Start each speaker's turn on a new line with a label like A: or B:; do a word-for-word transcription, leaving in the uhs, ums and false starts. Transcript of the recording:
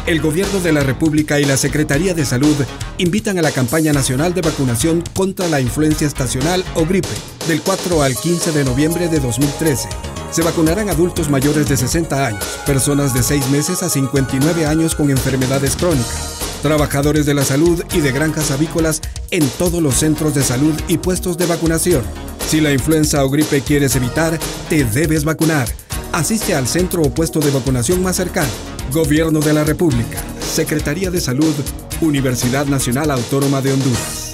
A: El Gobierno de la República y la Secretaría de Salud invitan a la campaña nacional de vacunación contra la influencia estacional o gripe del cuatro al quince de noviembre de dos mil trece. Se vacunarán adultos mayores de sesenta años, personas de seis meses a cincuenta y nueve años con enfermedades crónicas, trabajadores de la salud y de granjas avícolas en todos los centros de salud y puestos de vacunación. Si la influenza o gripe quieres evitar, te debes vacunar. Asiste al centro o puesto de vacunación más cercano. Gobierno de la República, Secretaría de Salud, Universidad Nacional Autónoma de Honduras.